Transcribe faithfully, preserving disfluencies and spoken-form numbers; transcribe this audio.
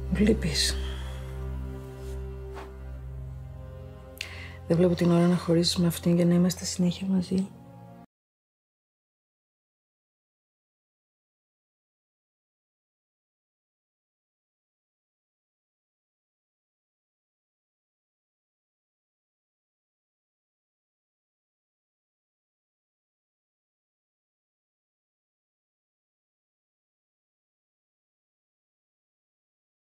Μου λείπεις. Δεν βλέπω την ώρα να χωρίσεις με αυτήν για να είμαστε συνέχεια μαζί.